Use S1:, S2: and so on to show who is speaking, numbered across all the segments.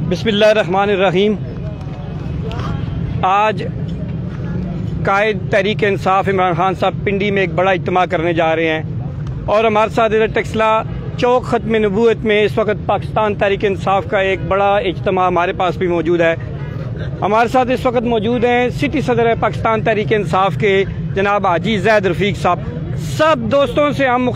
S1: बिस्मिल्लाहिर्रहमानिर्रहीम। आज कायद तहरीक इंसाफ इमरान खान साहब पिंडी में एक बड़ा इज्तिमा करने जा रहे हैं और हमारे साथ इधर टेक्सला चौक ख़त्म नबूवत में इस वक्त पाकिस्तान तहरीक इंसाफ का एक बड़ा इज्तिमा हमारे पास भी मौजूद है। हमारे साथ इस वक्त मौजूद हैं सिटी सदर पाकिस्तान तहरीक इंसाफ के जनाब हाजी ज़ैद रफ़ीक साहब। सब दोस्तों से हम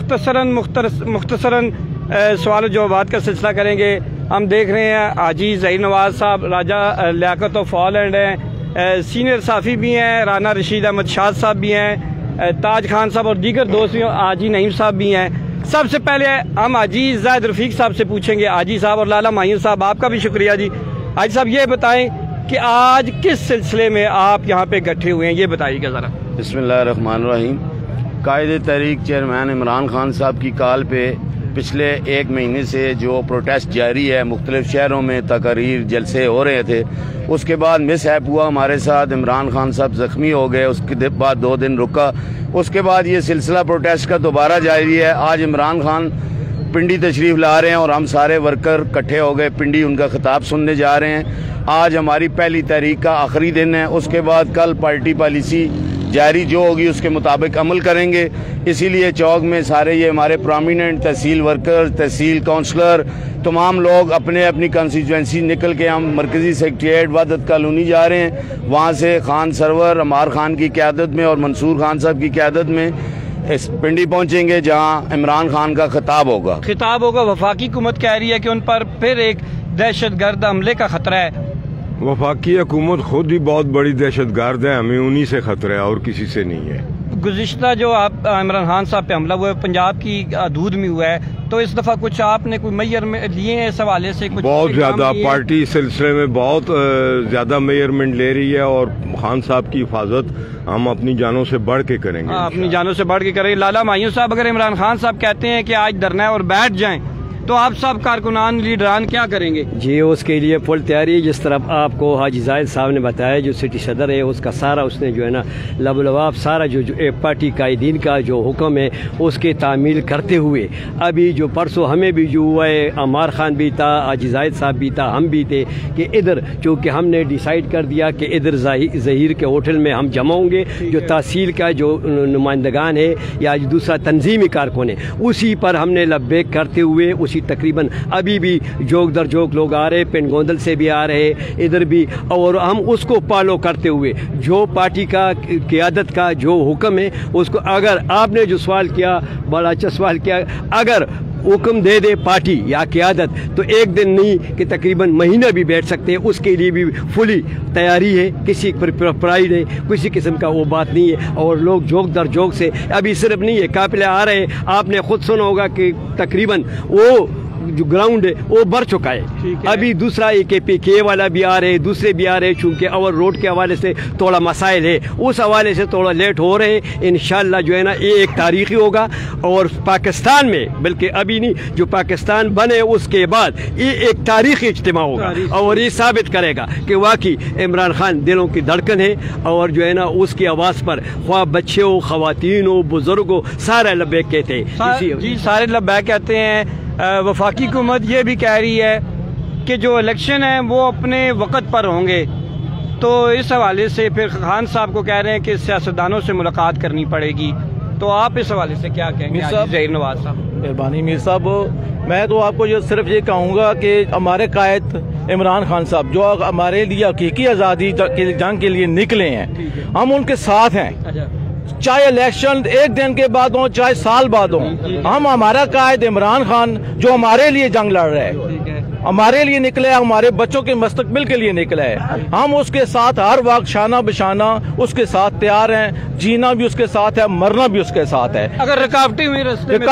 S1: मुख्तसरन सवाल जवाबात का सिलसिला करेंगे। हम देख रहे हैं हाजी ज़हीर नवाज़ साहब राजा लियाकत ऑफ हॉलैंड हैं, सीनियर साफ़ी भी हैं, राना रशीद अहमद शाह साहब भी हैं, ताज खान साहब और दीगर दोस्त भी, हाजी नईम साहब भी हैं। सबसे पहले हम हाजी ज़ैद रफ़ीक साहब से पूछेंगे। हाजी साहब और लाला मायून साहब आपका भी शुक्रिया जी। हाजी साहब ये बताएं कि आज किस सिलसिले में आप यहाँ पे इकट्ठे हुए हैं, ये बताइएगा ज़रा।
S2: बिस्मिल्लाहिर्रहमानिर्रहीम। कायदे तहरीक चेयरमैन इमरान खान साहब की कॉल पे पिछले एक महीने से जो प्रोटेस्ट जारी है, मुख्तलिफ शहरों में तकरीर जलसे हो रहे थे, उसके बाद मिसहैप हुआ हमारे साथ, इमरान खान साहब ज़ख्मी हो गए, उसके बाद 2 दिन रुका, उसके बाद ये सिलसिला प्रोटेस्ट का दोबारा जारी है। आज इमरान खान पिंडी तशरीफ़ ला रहे हैं और हम सारे वर्कर इकट्ठे हो गए पिंडी उनका खिताब सुनने जा रहे हैं। आज हमारी पहली तारीख का आखिरी दिन है, उसके बाद कल पार्टी पॉलिसी जारी जो होगी उसके मुताबिक अमल करेंगे। इसीलिए चौक में सारे ये हमारे prominent tehsil worker, tehsil councillor, तमाम लोग अपने अपनी कंस्टिट्यूंसी निकल के हम मरकज़ी सेक्रेटेरिएट वहदत कॉलोनी जा रहे हैं। वहाँ से खान सरवर अमार खान की क़यादत में और मंसूर खान साहब की क़यादत में इस पिंडी पहुँचेंगे जहाँ इमरान खान का खिताब होगा।
S1: वफाकी हुकूमत कह रही है कि उन पर फिर एक दहशतगर्द हमले का खतरा है।
S3: वफाकी हुकूमत खुद ही बहुत बड़ी दहशतगर्द है, हमें उन्हीं से खतरा है और किसी से नहीं है।
S1: गुज़िश्ता जो आप इमरान खान साहब पे हमला हुआ है पंजाब की हदूद में हुआ है, तो इस दफ़ा कुछ आपने कोई मेजरमेंट लिए हैं इस हवाले से? कुछ
S3: बहुत ज़्यादा पार्टी इस सिलसिले में बहुत ज़्यादा मेजरमेंट ले रही है और खान साहब की हिफाजत हम अपनी जानों से बढ़ के करेंगे।
S1: अपनी जानों से बढ़ के करेंगे। लाला मायून साहब, अगर इमरान खान साहब कहते हैं कि आज धरना है और बैठ जाएं, तो आप सब कारकुनान लीडरान क्या करेंगे?
S4: जी, उसके लिए फुल तैयारी। जिस तरफ आपको हाजी ज़ाहिद साहब ने बताया, जो सिटी सदर है उसका सारा उसने जो है ना लबलवाब सारा जो एक पार्टी कायदीन का जो हुक्म है उसके तामील करते हुए, अभी जो परसों हमें भी जो हुआ है, अमार खान भी था, हाजी ज़ाहिद साहब भी था, हम भी थे कि इधर चूँकि हमने डिसाइड कर दिया कि इधर ज़हीर के होटल में हम जमा होंगे। जो तहसील का जो नुमाइंदगान है या दूसरा तंजीमी कारकुन है, उसी पर हमने लब्बैक करते हुए तकरीबन अभी भी जोक दर जोक लोग आ रहे, पिंडगोंदल से भी आ रहे, इधर भी, और हम उसको फॉलो करते हुए जो पार्टी का क़यादत का जो हुक्म है उसको, अगर आपने जो सवाल किया बड़ा अच्छा सवाल किया, अगर हुक्म दे दे पार्टी या क़यादत तो एक दिन नहीं कि तकरीबन महीना भी बैठ सकते हैं। उसके लिए भी फुली तैयारी है, किसी पर प्राइड है, किसी किस्म का वो बात नहीं है। और लोग जोक दर जोक से अभी सिर्फ नहीं है, काफिले आ रहे हैं, आपने खुद सुना होगा कि तकरीबन वो जो ग्राउंड है वो भर चुका है। अभी दूसरा AKPK वाला भी आ रहे, दूसरे भी आ रहे, चूँकि और रोड के हवाले से थोड़ा मसाइल है, उस हवाले से थोड़ा लेट हो रहे हैं। इंशाल्लाह जो है ना ये एक तारीखी होगा और पाकिस्तान में, बल्कि अभी नहीं, जो पाकिस्तान बने उसके बाद ये एक तारीखी इज्तिमा होगा और ये साबित करेगा कि वाकई इमरान खान दिलों की धड़कन है और जो है ना उसकी आवाज़ पर ख्वाह बच्चे हो, ख़वातीन हो, बुजुर्ग हो, सारे लब्बैक कहते हैं।
S1: जी, सारे लब्बैक कहते हैं। वफाकी हुकूमत ये भी कह रही है कि जो इलेक्शन है वो अपने वक्त पर होंगे, तो इस हवाले से फिर खान साहब को कह रहे हैं कि सियासतदानों से मुलाकात करनी पड़ेगी, तो आप इस हवाले से क्या कहेंगे? ज़हीर नवाज़ साहब।
S5: मेहरबानी मीर साहब, मैं तो आपको जो सिर्फ ये कहूँगा कि हमारे कायद इमरान खान साहब जो हमारे लिए हकीकी आज़ादी के जंग के लिए निकले हैं, हम उनके साथ हैं, चाहे इलेक्शन एक दिन के बाद हो चाहे साल बाद हो। हम हमारा कायद इमरान खान जो हमारे लिए जंग लड़ रहे हैं, हमारे लिए निकले, हमारे बच्चों के मुस्तकबिल के लिए निकले है, हम उसके साथ हर वक्त शाना बशाना उसके साथ तैयार हैं, जीना भी उसके साथ है, मरना भी उसके साथ है।
S1: अगर रुकावटें हुई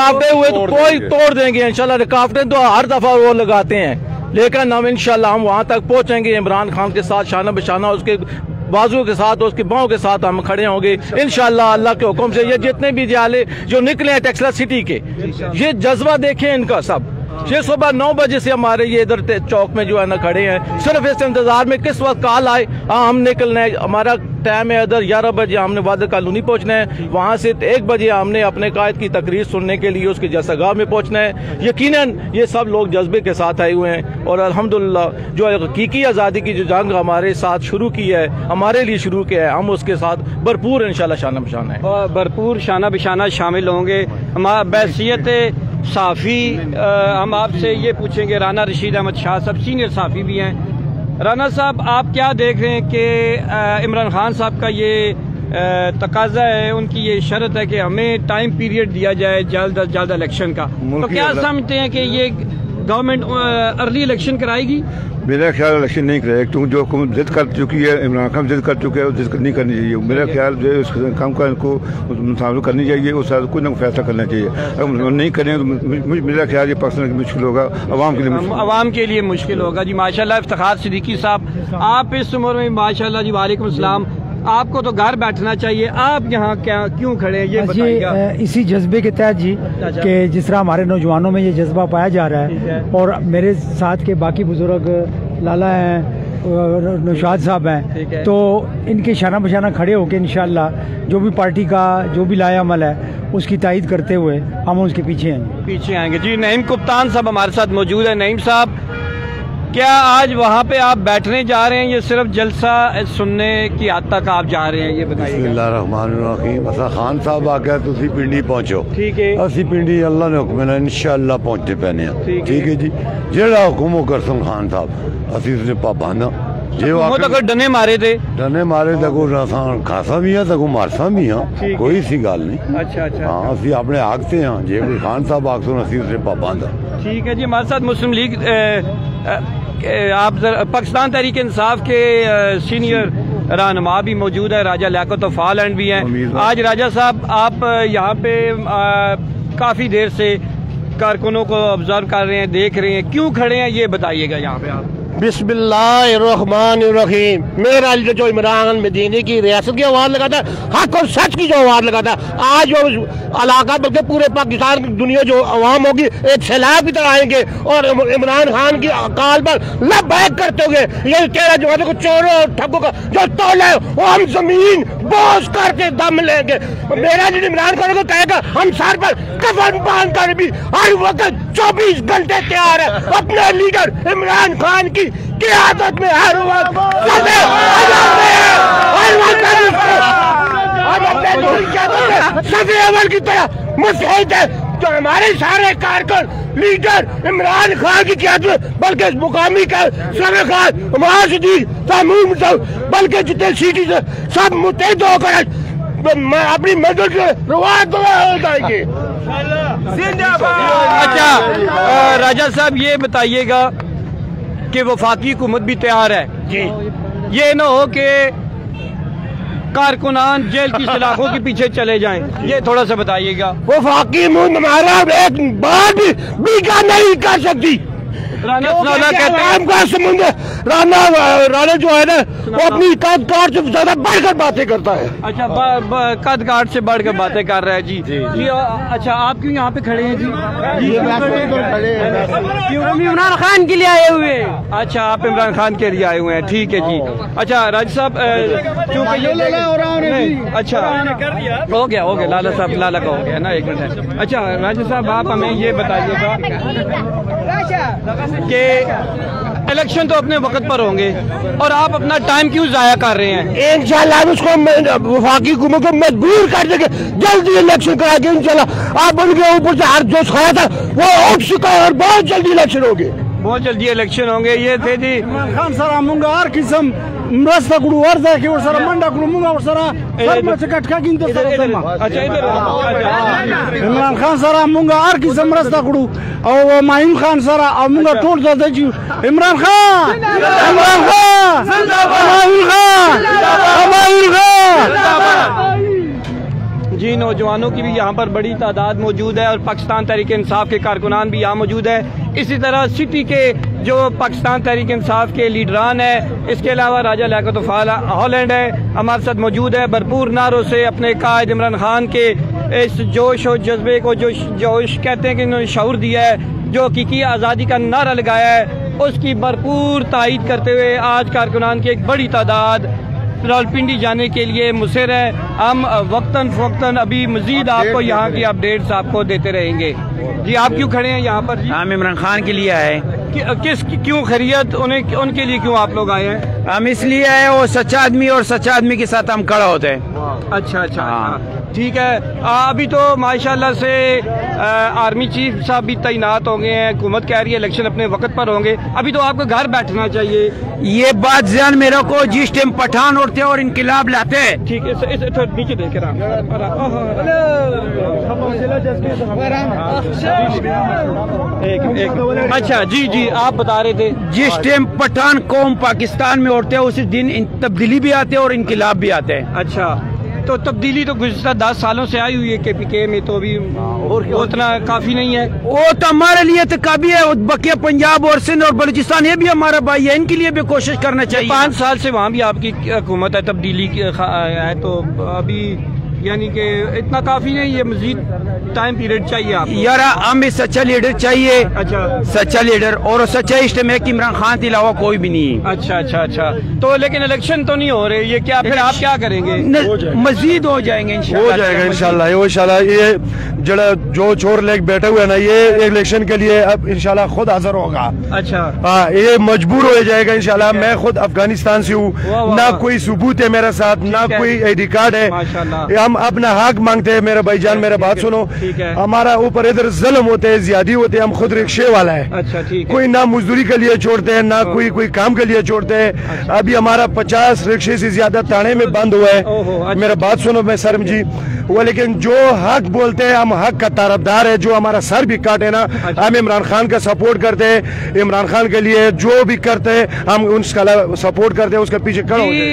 S5: तो कोई तोड़ देंगे इंशाल्लाह। रुकावटें तो हर दफा वो लगाते हैं, लेकिन हम इंशाल्लाह हम वहाँ तक पहुँचेंगे। इमरान खान के साथ शाना बशाना उसके बाजुओं के साथ, उसके बाहों के साथ हम खड़े होंगे इंशाल्लाह अल्लाह के हुक्म से। ये जितने भी जाले जो निकले हैं टेक्सला सिटी के, ये जज्बा देखें इनका सब, ये सुबह 9 बजे से हमारे ये इधर चौक में जो है ना खड़े हैं, सिर्फ इस इंतजार में किस वक्त कॉल आए। हाँ, हम निकलना है, हमारा टाइम है इधर 11 बजे हमने वादर कॉलोनी पहुंचना है, वहां से 1 बजे हमने अपने कायद की तकरीर सुनने के लिए उसके जैसागाह में पहुंचना है। यकीनन ये सब लोग जज्बे के साथ आए हुए हैं और अल्हम्दुलिल्लाह जो हकीकी आज़ादी की जो जंग हमारे साथ शुरू की है, हमारे लिए शुरू किया है, हम उसके साथ भरपूर इंशाल्लाह शाना बशाना है,
S1: भरपूर शाना बिशाना शामिल होंगे। हमारा बैसियत साफ़ी हम आपसे ये पूछेंगे, राना रशीद अहमद शाह साहब सीनियर साफ़ी भी हैं। राना साहब, आप क्या देख रहे हैं कि इमरान खान साहब का ये तकाजा है, उनकी ये शर्त है कि हमें टाइम पीरियड दिया जाए जल्द अज जल्द इलेक्शन का, तो क्या समझते हैं कि ये गवर्नमेंट अर्ली इलेक्शन कराएगी?
S6: मेरा ख्याल इलेक्शन नहीं कराएगा, क्योंकि जो हुकूमत जिद कर चुकी है, इमरान खान जिद कर चुके हैं, जिद नहीं करनी चाहिए। मेरा ख्याल जो उस काम का इनको मुताबिक करनी चाहिए, उस कोई ना फैसला करना चाहिए। अगर नहीं करें तो मेरा ख्याल ये पाकिस्तान के मुश्किल होगा,
S1: अवाम के लिए मुश्किल होगा। जी माशाल्लाह, इफ्तिखार सिद्दीकी साहब, आप इस उम्र में माशाल्लाह जी, वालेकुम अस्सलाम, आपको तो घर बैठना चाहिए, आप यहाँ क्या क्यों खड़े हैं ये बताइएगा।
S7: इसी जज्बे के तहत जी कि जिस तरह हमारे नौजवानों में ये जज्बा पाया जा रहा है और मेरे साथ के बाकी बुजुर्ग लाला हैं, नौशाद साहब हैं, तो इनके शाना बशाना खड़े होकर इंशाल्लाह जो भी पार्टी का जो भी लाया अमल है उसकी तायद करते हुए हम उसके पीछे आएंगे।
S1: जी नईम कप्तान साहब हमारे साथ मौजूद है। नईम साहब, क्या आज वहाँ पे आप बैठने जा रहे हैं, ये सिर्फ जलसा सुनने की हद तक आप जा रहे हैं, ये बताइए।
S2: बिस्मिल्लाहिर्रहमानिर्रहीम। असा खान साहब आके तुसी पिंडी पहुंचो,
S1: ठीक है,
S2: असी पिंडी अल्लाह ने हुक्म है इंशाअल्लाह पहुंचते पैने, ठीक है जी। जेड़ा हुक्म करसन खान साहब असी उसने पाबंद
S1: जो डने मारे थे,
S2: डने मारे तको खासा भी है तको मारसा भी है, कोई सी गल नहीं।
S1: अच्छा अच्छा,
S2: हाँ, असी अपने आग से हाँ, जे कोई खान साहब आग सुन असी उसने पाबंद।
S1: ठीक है जी। हमारे साथ मुस्लिम लीग आप पाकिस्तान तहरीक इंसाफ के सीनियर रहनुमा भी मौजूद है, राजा लियाकत फालैंड भी हैं। आज राजा साहब आप यहाँ पे काफ़ी देर से कारकुनों को ऑब्जर्व कर रहे हैं, देख रहे हैं, क्यों खड़े हैं ये बताइएगा यहाँ पे आप।
S8: बिस्मिल्लाहिर्रहमानिर्रहीम। मेरा जो इमरान मदीनी की रियासत की आवाज़ लगाता है, हक और सच की जो आवाज़ लगाता है, आज जो इलाका बल्कि पूरे पाकिस्तान की दुनिया जो अवाम होगी एक सैलाब की तरह आएंगे और इमरान खान की अकाल पर लबैक करते हुए ये तेरा जो है चोरों और ठगों का जो तौल है वो हम जमीन बोझ करके दम लेंगे। मेरा जो इमरान खान को कहेगा हम सर पर कफन बांध कर भी हर वक्त 24 घंटे तैयार है अपने लीडर इमरान खान की क़ियादत में हर वक्त सफ़े अवल की तरह मुस्तैद है। जो हमारे सारे कारकुन लीडर इमरान खान की क़ियादत में, बल्कि मुकामी का सफ़े खान बल्कि जितने सिटी से सब मुतहद होकर अपनी मदद रुआत हो जाएंगे।
S1: अच्छा राजा साहब, ये बताइएगा कि वफाकी हुकूमत भी तैयार है जी, ये न हो कि कारकुनान जेल की सलाखों के पीछे चले जाएं, ये थोड़ा सा बताइएगा।
S8: वफाकी मुल्क हमारा एक बार भी बीका नहीं कर सकती। राना राना जो है ना वो अपनी कद काट से ज्यादा बढ़कर बातें करता है।
S1: अच्छा, कद काट से बढ़कर बातें कर रहा है जी जी। अच्छा, आप क्यों यहाँ पे खड़े हैं जी?
S7: इमरान खान के लिए आए हुए।
S1: अच्छा, आप इमरान खान के लिए आए हुए हैं, ठीक है जी। अच्छा राज साहब, अच्छा हो गया लाला साहब, लाला का हो गया ना, एक मिनट। अच्छा राजा साहब, आप हमें ये बताइएगा कि इलेक्शन तो अपने वक्त पर होंगे और आप अपना टाइम क्यों जाया कर रहे हैं?
S8: इंशाल्लाह उसको वफाकी हुकूमत को मजबूर कर देंगे, जल्दी इलेक्शन कराएंगे इंशाल्लाह। आप उनके ऊपर से हर जो खाया था वो उठ चुका है और बहुत जल्दी इलेक्शन होंगे,
S1: बहुत जल्दी इलेक्शन होंगे। ये थे जी
S7: खान सर आमूंगा हर किस्म मरस्ता गुरु वर्दा के और सारा मंडा गुरु मुंगा और सारा सब में से कटका गिनते सर।
S1: अच्छा इधर
S7: इमरान खान सर आमूंगा हर किस्म मरस्ता गुरु और माहिम खान सर आमूंगा टोल जाते जी। इमरान खान
S1: जी। नौजवानों की भी यहाँ पर बड़ी तादाद मौजूद है और पाकिस्तान तहरीक इंसाफ के कारकुनान भी यहाँ मौजूद है। इसी तरह सिटी के जो पाकिस्तान तहरीक इंसाफ के लीडरान है, इसके अलावा राजा लियाकत हॉलैंड है हमारे साथ मौजूद है। भरपूर नारों से अपने कायद इमरान खान के इस जोश और जज्बे को, जो जोश कहते हैं कि इन्होंने शऊर दिया है, जो हकीकी आज़ादी का नारा लगाया है उसकी भरपूर तायीद करते हुए आज कारकुनान की एक बड़ी तादाद रावलपिंडी जाने के लिए मुसर है। हम वक्तन फ़वक्तन अभी मजीद आपको यहाँ की अपडेट्स आपको देते रहेंगे। जी आप क्यों खड़े हैं यहाँ पर? जी
S9: हम इमरान खान के लिए आए।
S1: क्यों खैरियत उनके लिए क्यों आप लोग आए हैं?
S9: हम इसलिए आए, वो सच्चा आदमी और सच्चा आदमी के साथ हम खड़ा होते हैं।
S1: अच्छा अच्छा ठीक है। अभी तो माशाल्लाह से आर्मी चीफ साहब भी तैनात हो गए हैं, हुकूमत कह रही है इलेक्शन अपने वक्त पर होंगे, अभी तो आपको घर बैठना चाहिए।
S9: ये बात ध्यान में रखो, जिस टाइम पठान उड़ते और इनकलाब लाते हैं।
S1: ठीक है नीचे देख अच्छा जी जी आप बता रहे थे
S9: जिस टाइम पठान कौम पाकिस्तान में उड़ते हैं उसी दिन तब्दीली भी आते हैं और इनकलाब भी आते हैं।
S1: अच्छा तो तब्दीली तो गुज़श्ता 10 सालों से आई हुई है KPK में, तो अभी उतना काफी नहीं है।
S9: वो तो हमारे लिए तो काफी है, बकिया पंजाब और सिंध और बलूचिस्तान ये भी हमारा भाई है, इनके लिए भी कोशिश करना चाहिए।
S1: 5 साल से वहाँ भी आपकी हुकूमत है, तब्दीली है, तो अभी यानी कि इतना काफी नहीं है, मजीद टाइम पीरियड चाहिए आपको।
S9: यार हमें सच्चा लीडर चाहिए।
S1: अच्छा
S9: सच्चा लीडर, और सच्चा इस्टम है कि इमरान खान के अलावा कोई भी नहीं है।
S1: अच्छा अच्छा अच्छा तो लेकिन इलेक्शन तो नहीं हो रहे, ये क्या फिर आप क्या करेंगे?
S9: मजीद हो जाएंगे
S10: हो जाएगा इंशाल्लाह। ये जड़ा जो चोर लेक बैठे हुए ना, ये इलेक्शन के लिए अब इंशाल्लाह खुद हाजिर होगा।
S1: अच्छा
S10: हाँ, ये मजबूर हो जाएगा इंशाल्लाह। मैं खुद अफगानिस्तान से हूँ, ना कोई सबूत है मेरे साथ, ना कोई ID कार्ड है। हम अपना हक मांगते हैं। मेरे भाईजान मेरा बात सुनो, हमारा ऊपर इधर जुल्म होते हैं, ज्यादा होते हैं। हम खुद रिक्शे वाला है।
S1: अच्छा ठीक है।
S10: कोई ना मजदूरी के लिए छोड़ते हैं, ना कोई काम के लिए छोड़ते हैं। अभी हमारा 50 रिक्शे से ज्यादा थाने में बंद हुआ है। मेरा बात सुनो मैं सरम जी, वो लेकिन जो हक बोलते हैं, हम हक का तरफदार है। जो हमारा सर भी काटे ना, हम इमरान खान का सपोर्ट करते हैं। इमरान खान के लिए जो भी करते हैं हम उसका सपोर्ट करते हैं, उसके पीछे खड़े होते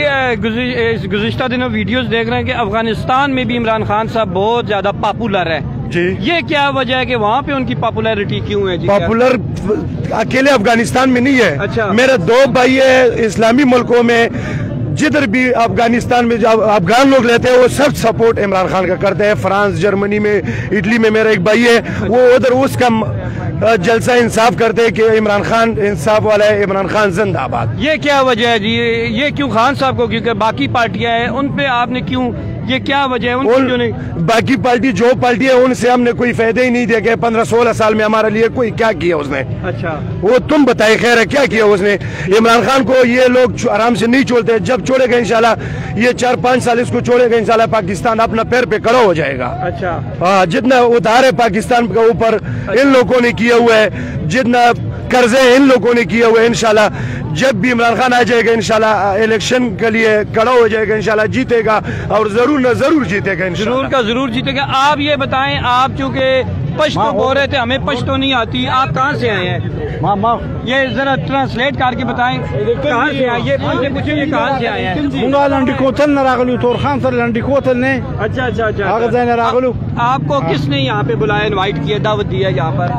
S10: हैं।
S1: गुज़िश्ता दिनों वीडियोस देख रहे हैं कि अफगानिस्तान में भी इमरान खान साहब बहुत ज्यादा पॉपुलर है
S10: जी।
S1: ये क्या वजह है कि वहाँ पे उनकी पॉपुलैरिटी क्यों है जी?
S10: पॉपुलर अकेले अफगानिस्तान में नहीं है।
S1: अच्छा।
S10: मेरे 2 भाई है इस्लामी मुल्कों में, जिधर भी अफगानिस्तान में जो अफगान लोग रहते हैं वो सब सपोर्ट इमरान खान का करते हैं। फ्रांस, जर्मनी में, इटली में मेरा एक भाई है, वो उधर उसका जलसा इंसाफ करते हैं कि इमरान खान इंसाफ वाला है, इमरान खान जिंदाबाद।
S1: ये क्या वजह है जी? ये क्यों खान साहब को, क्योंकि बाकी पार्टियां हैं उन पे आपने क्यों, ये क्या वजह है उनकी जो नहीं?
S10: बाकी पार्टी जो पार्टी है उनसे हमने कोई फायदे ही नहीं देखे। 15-16 साल में हमारे लिए कोई क्या किया उसने?
S1: अच्छा
S10: वो तुम बताए खैर है क्या किया उसने? इमरान खान को ये लोग आराम से नहीं छोड़ते। जब छोड़ेगा इंशाल्लाह, ये 4-5 साल इसको छोड़ेगा इंशाल्लाह, पाकिस्तान अपना पैर पे खड़ा हो जाएगा।
S1: अच्छा
S10: हाँ, जितना उधार है पाकिस्तान के ऊपर इन लोगों ने किया हुआ है, जितना कर्जे इन लोगों ने किया हुआ है, इंशाल्लाह जब भी इमरान खान आ जाएगा इंशाल्लाह इलेक्शन के लिए खड़ा हो जाएगा, इंशाल्लाह जीतेगा और जरूर न जरूर जीतेगा।
S1: जरूर का जरूर जीतेगा। आप ये बताएं, आप चूँकि पश्तो बोल रहे थे, हमें पश्तो नहीं आती, आप कहाँ से आए हैं? ये जरा ट्रांसलेट करके बताएं कहाँ से आए? ये पूछे ये कहाँ से आए हैं? अच्छा अच्छा अच्छा। आपको किसने यहाँ पे बुलाया, इनवाइट किया, दावत दिया यहाँ पर?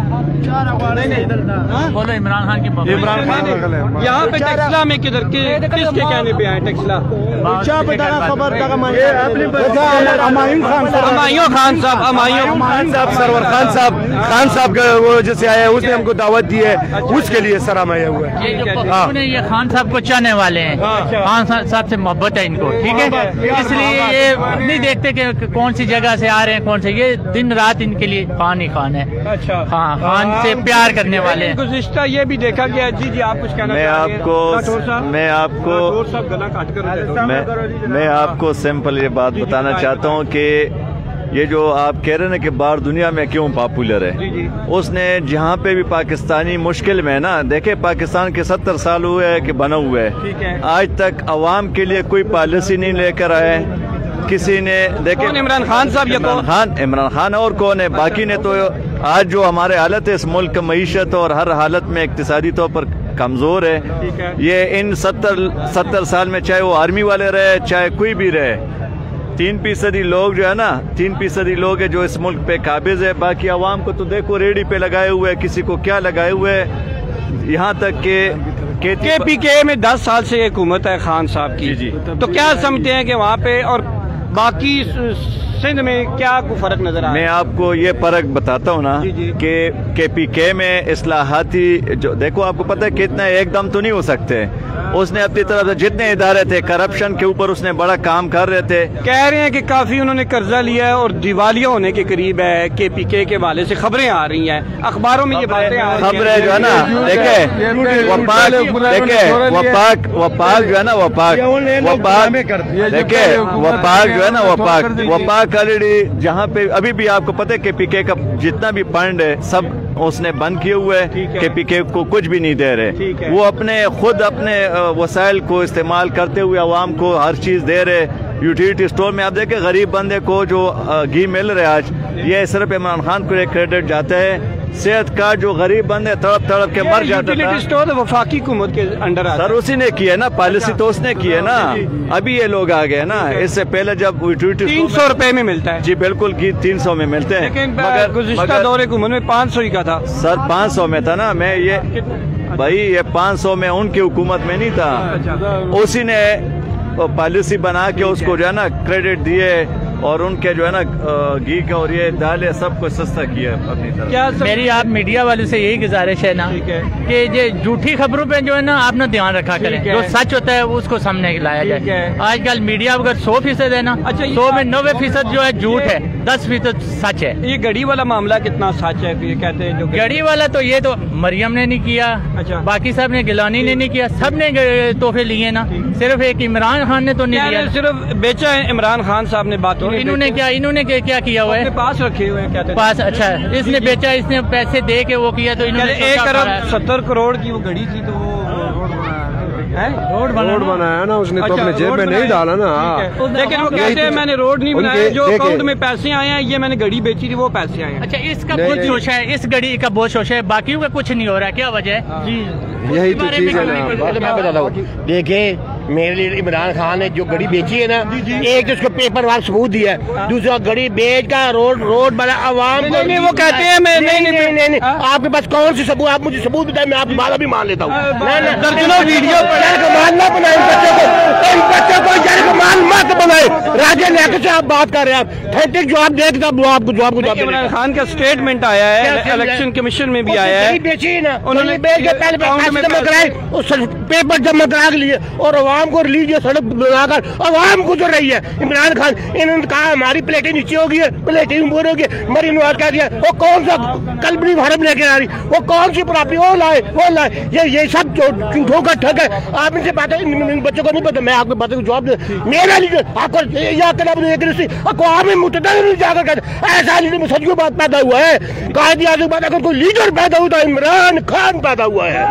S11: बोलो इमरान खान की।
S10: इमरान खान
S1: यहाँ पे टेक्सला में किसके कहने पे आए? टेक्सला हमायूं खान साहब, सरवर खान साहब का वो जैसे आया है, उसने हमको दावत दी है, उसके लिए सर हम आया हुआ है।
S11: ये खान साहब को चाहने वाले हैं, खान साहब से मोहब्बत है इनको, ठीक है, इसलिए ये नहीं देखते कि कौन सी जगह से आ रहे हैं, कौन से, ये दिन रात इनके लिए खान ही खान है।
S1: अच्छा
S11: हाँ, खान से प्यार करने वाले हैं।
S1: गुज़िश्ता ये भी देखा गया जी। जी आप कुछ कहना?
S12: मैं आपको सिंपल ये बात बताना चाहता हूँ कि ये जो आप कह रहे हैं ना कि बाहर दुनिया में क्यों पॉपुलर है, उसने जहाँ पे भी पाकिस्तानी मुश्किल में है ना, देखे पाकिस्तान के 70 साल हुए हैं कि बना हुआ है, आज तक अवाम के लिए कोई पॉलिसी नहीं लेकर आए किसी ने। देखे
S1: इमरान खान साहब,
S12: इमरान खान और कौन है? बाकी ने तो आज जो हमारे हालत है इस मुल्क की मईशत और हर हालत में इक्तिसादी तौर पर कमजोर है। ये इन 70 साल में चाहे वो आर्मी वाले रहे चाहे कोई भी रहे, 3% लोग जो है ना, 3% लोग है जो इस मुल्क पे काबिज है। बाकी अवाम को तो देखो रेडी पे लगाए हुए है, किसी को क्या लगाए हुए है। यहाँ तक के
S1: KPK में 10 साल से हुकूमत है खान साहब की, तो क्या समझते हैं कि वहाँ पे और बाकी सिंध में क्या फर्क नजर आ रहा है?
S12: मैं आपको ये फर्क बताता हूँ ना कि KPK में इस्लाहाती जो देखो, आपको पता है कितना एकदम तो नहीं हो सकते। उसने अपनी तरफ से जितने इदारे थे करप्शन के ऊपर उसने बड़ा काम कर रहे थे।
S1: कह रहे हैं कि काफी उन्होंने कर्जा लिया है और दिवालिया होने के करीब है। KPK के वाले से खबरें आ रही हैं, अखबारों में ये बातें आ रही हैं।
S12: खबरें जो है ना, देखे वपाक जो है ना, वपाक ऑलरेडी जहाँ पे अभी भी आपको पता है KPK का जितना भी फंड है सब उसने बंद किए हुए है। KPK को कुछ भी नहीं दे रहे। वो अपने खुद अपने वसाइल को इस्तेमाल करते हुए आवाम को हर चीज दे रहे। यूटिलिटी स्टोर में आप देखें गरीब बंदे को जो घी मिल रहा है आज, ये सिर्फ इमरान खान को एक क्रेडिट जाता है। सेहत कार्ड जो गरीब बंदे तड़प तड़प के मर जाता था,
S1: स्टोर वफाकी हुकूमत के अंडर आ
S12: सर उसी ने किया ना, पॉलिसी तो उसने की है ना। अभी ये लोग आ गए ना, इससे पहले जब यूटिलिटी
S1: 300 रुपए में मिलता है।
S12: जी बिल्कुल, घी 300 में मिलते हैं,
S1: मगर गुज़िश्ता दौरे हुकूमत में 500 ही का था
S12: सर। 500 में था ना, मैं ये भाई ये 500 में उनकी हुकूमत में नहीं था। उसी ने पॉलिसी बना के उसको जो है ना क्रेडिट दिए और उनके जो है ना घी का और ये दालें सब कुछ सस्ता किया अपनी तरफ।
S11: क्या मेरी आप मीडिया वालों से यही गुजारिश है ना कि ये झूठी खबरों पे जो है ना आप ना ध्यान रखा करें, जो सच होता है उसको सामने लाया जाए। आजकल मीडिया अगर 100% है ना, 100 में 90% जो है झूठ है, 10% सच है।
S1: ये गड़ी वाला मामला कितना सच है? ये कहते हैं जो
S11: गड़ी वाला तो ये तो मरियम ने नहीं किया, बाकी सब ने, गिलानी ने नहीं किया, सब ने तोहफे लिए ना, सिर्फ एक इमरान खान ने तो नहीं लिया।
S1: सिर्फ बेचा है इमरान खान साहब ने, बाकी
S11: इन्होंने क्या किया हुआ है?
S1: पास रखे हुए हैं, कहते
S11: पास। अच्छा, इसने बेचा, इसने पैसे दे के वो किया, तो इन्होंने
S1: 1 अरब 70 करोड़ की वो घड़ी थी, तो वो
S13: रोड बनाया ना उसने। तो अपने जेब में नहीं डाला ना।
S1: लेकिन वो कहते हैं मैंने रोड नहीं बनाया, जो अकाउंट में पैसे आए हैं, ये मैंने घड़ी बेची थी, वो पैसे आए हैं।
S11: अच्छा, इसका बहुत शोषा है, इस घड़ी का बहुत शोषा है, बाकियों का कुछ नहीं हो रहा है। क्या वजह है?
S1: जी
S13: यही तो चीज है ना।
S8: मैं बताता हूँ, देखिए मेरे लिए इमरान खान ने जो घड़ी बेची है ना, एक तो उसको पेपर वाला सबूत दिया है, दूसरा घड़ी बेच का रोड बना आवाम।
S1: नहीं, वो कहते हैं मैं
S8: नहीं, आपके पास कौन सी सबूत? आप मुझे सबूत बताए, मैं आपकी बात अभी मान लेता हूँ।
S1: दर्जनों वीडियो
S8: मान ना बनाए इन बच्चों को जरगमान मत बनाए। राजे लेकर से आप बात कर रहे हैं, ऑथेंटिक जवाब देख आपको जवाब।
S1: इमरान खान का स्टेटमेंट आया है, इलेक्शन कमीशन में भी आया है,
S8: बेची ना उन्होंने बेच के पहले जमा कराए, उस पेपर जमा करा के लिए और आवाम को रिलीजियस सड़क बनाकर आवाम गुजर रही है। इमरान खान इन्होंने कहा हमारी प्लेटें नीचे होगी है, प्लेटें ऊपर होगी, मरी नवाज कह दिया। वो कौन सा कल्पनी भारत लेके आ रही, वो कौन सी प्रॉपर्टी वो लाए, ये सब झूठों का ठग है। आप इनसे बात है, इन बच्चों को नहीं पता, मैं आपको बातों को जवाब दे। मेरा लीडर आपको अक़वाम मुत्तहिदा में जाकर कहते ऐसा लीडर में सच को बात पैदा हुआ है। कायद आज़म बाद अगर कोई लीडर पैदा हुआ तो इमरान खान पैदा हुआ है।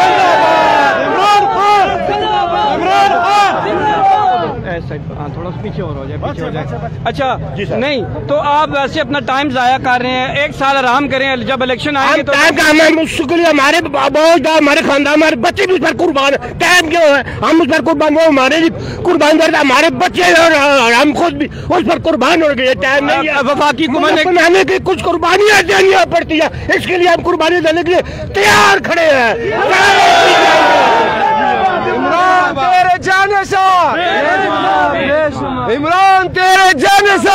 S1: थोड़ा पीछे और हो जाए, पीछे हो जाए। अच्छा नहीं तो आप वैसे अपना टाइम जाया कर रहे हैं, 1 साल आराम करें, जब इलेक्शन आएंगे तो
S8: टाइम का हमारे बहुत हमारे खानदान हमारे बच्चे भी उस पर कुर्बान है। टाइम क्यों है? हम उस पर कुर्बान, वो हमारे लिए कुर्बान करते, हमारे बच्चे और हम खुद भी उस पर कुर्बान हो गए। टाइम नहीं है, वफाकी हुकूमत बनाने की कुछ कुर्बानियां देनी पड़ती है, इसके लिए हम कुर्बानी देने के लिए तैयार खड़े हैं।
S13: इमरान तेरे जाने से, इमरान तेरे जाने से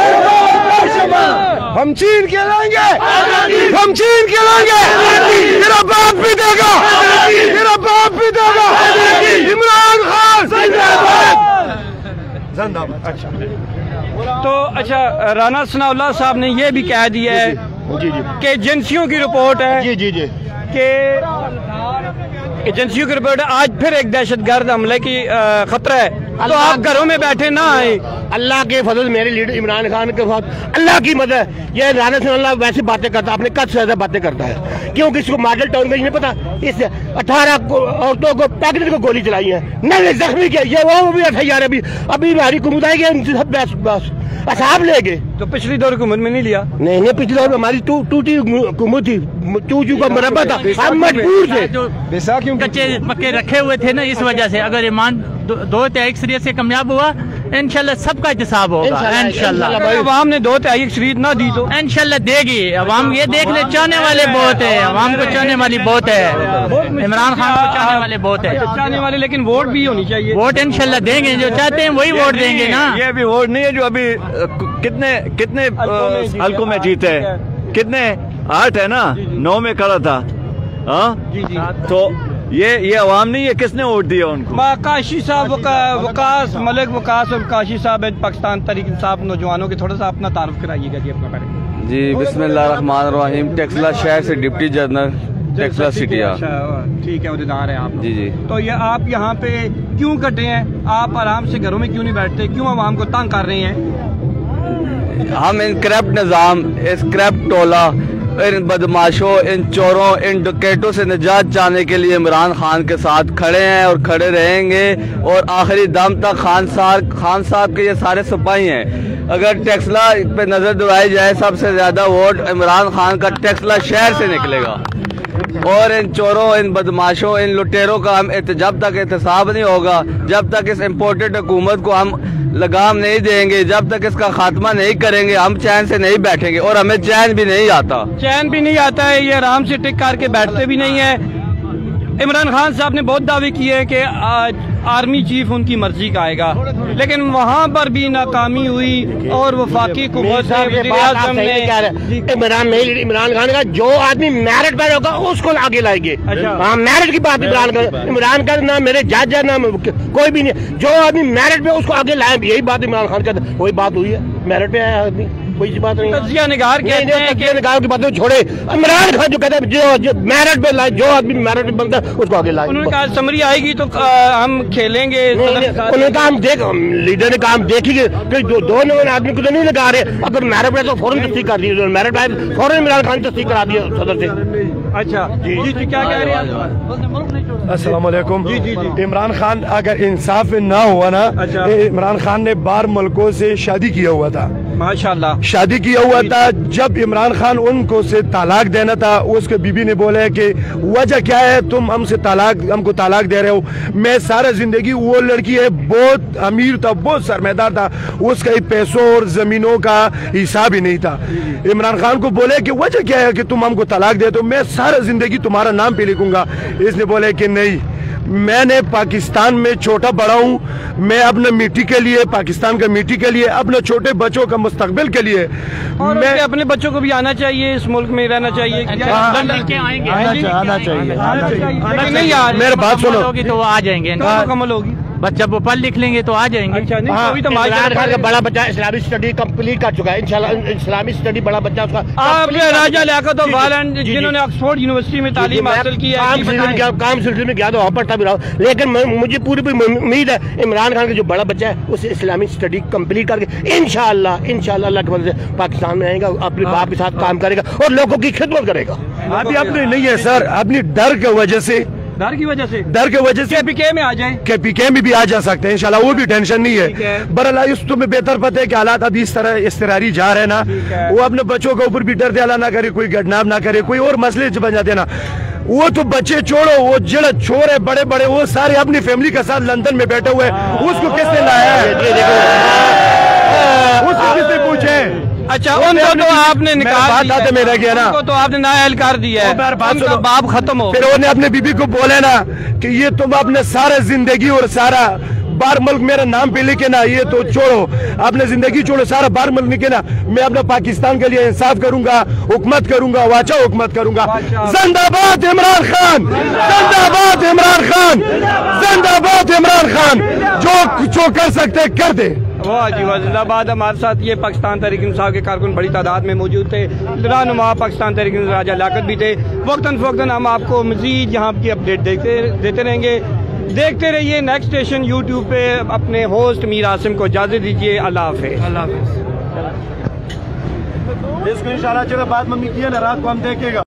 S13: हम चीन के लाएंगे, हम चीन के लाएंगे। तेरा बाप भी देगा, तेरा बाप भी देगा। इमरान खान जिंदाबाद। अच्छा
S1: तो अच्छा, राना सनाउल्लाह साहब ने ये भी कह दिया है कि एजेंसियों की रिपोर्ट है कि एजेंसियों की रिपोर्ट है आज फिर एक दहशतगर्द हमले की खतरा है, तो आप घरों में बैठे ना आए।
S8: अल्लाह के फजल मेरे लीडर इमरान खान के साथ अल्लाह की मदद। ये राना सनाउल्लाह वैसी बातें करता है, अपने कद से ज्यादा बातें करता है, क्योंकि इसको मॉडल टाउन का नहीं पता। इस 18 औरतों को पैकेट को गोली चलाई है, नहीं जख्मी किया, ये वो भी FIR अभी हमारी कुमुद आएगी, बस असाब ले गए।
S1: तो पिछली दौर हुकूमत में नहीं लिया?
S8: नहीं, पिछली दौर में हमारी टूटी हुकूमत थी, चूचू का मरबा था, हम मजबूर थे।
S11: कच्चे पक्के रखे हुए थे ना, इस वजह से। अगर ईमान 2 एक सीरियस से कामयाब हुआ इंशाल्लाह सबका एहतसाब होगा इंशाल्लाह।
S1: अवाम ने 2/3 अक्सरियत ना दी तो
S11: इंशाल्लाह देगी अवाम। ये देख ले, चाहने वाले बहुत है, अवाम को चाहने वाली बहुत है, इमरान खान को चाहने वाले बहुत है,
S1: चाहने वाले, लेकिन वोट भी होनी चाहिए।
S11: वोट इंशाल्लाह देंगे, जो चाहते हैं वही वोट देंगे ना।
S12: ये भी वोट नहीं है जो अभी कितने कितने हल्कों में जीते हैं, कितने 8 है ना, 9 में खड़ा था। हाँ तो ये अवाम नहीं है, किसने वोट दिया उनको?
S1: काशी साहब, वकास मलिक वकास और काशी साहब पाकिस्तान तहरीक इंसाफ नौजवानों के, थोड़ा सा अपना तारुफ कराइएगा जी अपना बारे में।
S14: जी बिस्मिल्लाहिर्रहमानिर्रहीम, टेक्सला शहर से डिप्टी जनरल टेक्सला सिटी।
S1: ठीक है, उद्देदार है आप।
S14: जी जी।
S1: तो ये आप यहाँ पे क्यों कटे हैं? आप आराम से घरों में क्यों नहीं बैठते? क्यों आवाम को तंग कर रहे हैं?
S14: हम इन करप्ट निज़ाम, इस करप्ट टोला, इन बदमाशों, इन चोरों, इन डकैतों से निजात चाहने के लिए इमरान खान के साथ खड़े हैं और खड़े रहेंगे और आखिरी दम तक खान साहब के ये सारे सिपाही हैं। अगर टेक्सला पे नजर दौड़ाई जाए, सबसे ज्यादा वोट इमरान खान का टेक्सला शहर से निकलेगा और इन चोरों, इन बदमाशों, इन लुटेरों का हम जब तक एहतसाब नहीं होगा, जब तक इस इम्पोर्टेड हुकूमत को हम लगाम नहीं देंगे, जब तक इसका खात्मा नहीं करेंगे, हम चैन से नहीं बैठेंगे और हमें चैन भी नहीं आता।
S1: चैन भी नहीं आता है, ये आराम से टिक करके बैठते भी नहीं है। इमरान खान साहब ने बहुत दावे किए हैं कि आर्मी चीफ उनकी मर्जी का आएगा, लेकिन वहाँ पर भी नाकामी हुई और वफाकी हुकूमत
S8: इमरान खान का जो आदमी मेरिट पर होगा उसको आगे लाएंगे। हाँ, मेरिट की बात इमरान का ना मेरे जज है ना कोई भी नहीं, जो आदमी मेरिट पे उसको आगे लाए, यही बात इमरान खान का वही बात हुई है। मेरिट पे आया आदमी, कोई बात नहीं।
S1: तजिया निगार
S8: की बात छोड़े, इमरान खान जो कहते हैं जो मेरिट पे लाए, जो आदमी मेरिट पे बनता है उसको आगे लाए।
S1: उन्होंने कहा समरी आएगी तो हम खेलेंगे।
S8: उन्होंने कहा हम लीडर ने कहा हम देखेंगे, दोनों आदमी को तो नहीं लगा रहे। अगर मेरिट पे तो फौरन तस्दीक कर दी, मेरिट आए फौरन इमरान खान तस्दीक करा दिया सदर से।
S1: अच्छा जी, क्या कह रहे हैं?
S10: अस्सलाम वालेकुम। इमरान खान अगर इंसाफ ना हुआ ना, इमरान खान ने 12 मुल्कों से शादी किया हुआ था,
S1: माशाल्लाह
S10: शादी किया हुआ था। जब इमरान खान उनको से तलाक देना था, उसके बीबी ने बोला कि वजह क्या है, तुम हमको तलाक दे रहे हो? मैं सारा जिंदगी, वो लड़की है बहुत अमीर था, बहुत सरमादार था, उसका पैसों और जमीनों का हिसाब ही नहीं था। इमरान खान को बोले कि वजह क्या है कि तुम हमको तलाक दे, तो मैं सारा जिंदगी तुम्हारा नाम पे लिखूंगा। इसने बोले कि नहीं, मैंने पाकिस्तान में छोटा बड़ा हूँ, मैं अपने मिट्टी के लिए, पाकिस्तान का मिट्टी के लिए, अपने छोटे बच्चों का मुस्तकबिल के लिए,
S1: और मैं अपने बच्चों को भी आना चाहिए, इस मुल्क में रहना चाहिए।
S10: आना चाहिए।
S1: नहीं यार,
S10: मेरी बात सुनो,
S11: तो आ जाएंगे,
S1: मुकम्मल होगी।
S11: बच्चा वो पढ़ लिख लेंगे तो आ जाएंगे।
S1: अच्छा, नहीं
S8: हाँ,
S1: अभी तो
S8: इमरान खान का बड़ा बच्चा इस्लामिक स्टडी कंप्लीट कर चुका है, इंशाल्लाह इस्लामिक स्टडी बड़ा बच्चा उसका।
S1: आपने राजा लियाकत वालन जिन्होंने ऑक्सफोर्ड यूनिवर्सिटी में तालीम हासिल की है,
S8: काम सिलसिले में गया तो वहाँ पढ़ता भी रहा, लेकिन मुझे पूरी उम्मीद है इमरान खान का जो बड़ा बच्चा है उसे इस्लामिक स्टडी कंप्लीट करके इंशाल्लाह अल्लाह के फजल से पाकिस्तान में आएगा, अपने बाप के साथ काम करेगा और लोगों की खिदमत करेगा।
S10: अभी अपने नहीं है सर, अपनी डर की वजह से
S1: केपीके में आ जाए,
S10: केपीके में भी आ जा सकते हैं इंशाल्लाह, वो भी टेंशन नहीं है। बहरहाल इस तुम्हें बेहतर पता है कि हालात अभी इस तरह इसरारी जा रहे हैं ना, वो अपने बच्चों के ऊपर भी डर दयाला ना करे, कोई गडनाम ना करे, कोई और मसले बन जाते ना। वो तो बच्चे छोड़ो, वो जड़ छोर है बड़े बड़े, वो सारे अपनी फैमिली के साथ लंदन में बैठे हुए, उसको किसने लाया है? उसको किसने पूछे?
S1: अच्छा, उनको तो आपने निकाल
S10: दिया, मेरा गया ना,
S1: उनको तो आपने नाअहल कर दिया है, उनका बाप खत्म हो।
S10: फिर उन्होंने अपने बीबी को बोले ना कि ये तुम अपने सारा जिंदगी और सारा बार मुल्क मेरा नाम पे लिखे ना, ये तो छोड़ो, अपने जिंदगी छोड़ो, सारा बार मुल्क लिखे ना, मैं अपने पाकिस्तान के लिए इंसाफ करूंगा, हुकूमत करूंगा, वाचा हुकूमत करूंगा। जिंदाबाद इमरान खान, जिंदाबाद इमरान खान, जिंदाबाद इमरान खान, जो कर सकते कर दे।
S1: वाह जी वाह, जिंदाबाद। हमारे साथ ये पाकिस्तान तहरीक इंसाफ के कारकुन बड़ी तादाद में मौजूद थे, रहनुमा पाकिस्तान तहरीक राजा लियाकत भी थे। वक्तन फवक्तन हम आपको मजीद यहाँ की अपडेट देते रहेंगे। देखते रहिए नेक्स्ट स्टेशन यूट्यूब पे। अपने होस्ट मीर आसिम को इजाजत दीजिए। अल्लाह हाफिज़।
S10: इसको इंशाल्लाह चलो बात मम्मी किया ना, रात को हम देखेगा।